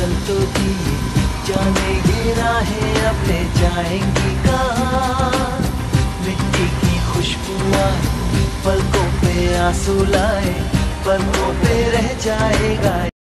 चल तो दिए, जाने ये राहें अब ले जाएंगी कहाँ। मिट्टी की खुशबू आए, पलकों पे आंसू लाए, पलकों पे रह जाएगा।